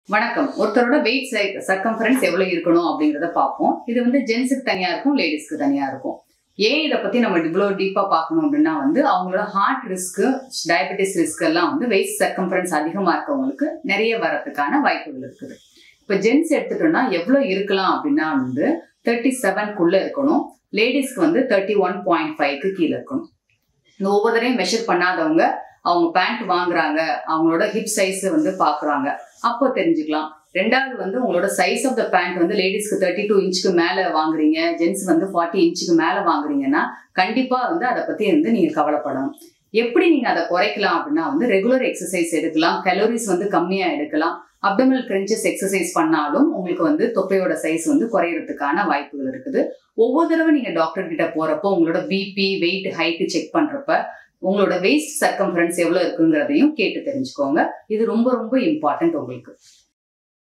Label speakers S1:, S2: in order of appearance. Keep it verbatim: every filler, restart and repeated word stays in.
S1: வணக்கம். ஒருத்தரோட wait circumference எவ்வளவு இருக்கணும் அப்படிங்கறத பார்ப்போம். இது வந்து ஜென்ஸுக்கு தனியா இருக்கும், லேடிஸ்க்கு தனியா இருக்கும். ஏன் இதை பத்தி நம்ம இவ்வளவு டீப்பா பார்க்கணும் அப்படின்னா வந்து அவங்களோட ஹார்ட் ரிஸ்க், டயபெட்டிஸ் ரிஸ்க் எல்லாம் வந்து வெயிட் சர்க்கம்ஃபரன்ஸ் அதிகமா இருக்கவங்களுக்கு நிறைய வரதுக்கான வாய்ப்புகள் இருக்குது. இப்ப ஜென்ஸ் எடுத்துட்டோம்னா எவ்வளவு இருக்கலாம் அப்படின்னா வந்து தேர்ட்டி செவன்குள்ள இருக்கணும். லேடிஸ்க்கு வந்து தேர்ட்டி ஒன் பாயிண்ட் ஃபைவ்க்கு கீழே இருக்கணும். இந்த ஒவ்வொரு தடையும் மெஷர் பண்ணாதவங்க அவங்க பேண்ட் வாங்குறாங்க, அவங்களோட ஹிப் சைஸ் வந்து பாக்குறாங்க, அப்போ தெரிஞ்சுக்கலாம். ரெண்டாவது வந்து உங்களோட சைஸ் ஆஃப் த பேண்ட் வந்து லேடிஸ்க்கு தேர்ட்டி டூ இன்ச்சுக்கு மேல வாங்குறீங்க, ஜென்ஸ் வந்து ஃபார்ட்டி இன்ச்சுக்கு மேல வாங்குறீங்கன்னா கண்டிப்பா வந்து அதை பத்தி வந்து நீங்க கவலைப்படணும். எப்படி நீங்க அதை குறைக்கலாம் அப்படின்னா வந்து ரெகுலர் எக்ஸசைஸ் எடுக்கலாம், கலோரிஸ் வந்து கம்மியா எடுக்கலாம். அப்டமல் கிரன்ச்சஸ் எக்ஸசைஸ் பண்ணாலும் உங்களுக்கு வந்து தொப்பையோட சைஸ் வந்து குறையறதுக்கான வாய்ப்புகள் இருக்குது. ஒவ்வொரு தடவை நீங்க டாக்டர் கிட்ட போறப்போ உங்களோட பிபி, வெயிட், ஹைட் செக் பண்றப்ப உங்களோட வெயிட் சர்க்கம்ஃபரன்ஸ் எவ்வளவு இருக்குங்கிறதையும் கேட்டு தெரிஞ்சுக்கோங்க. இது ரொம்ப ரொம்ப இம்பார்ட்டன்ட் உங்களுக்கு.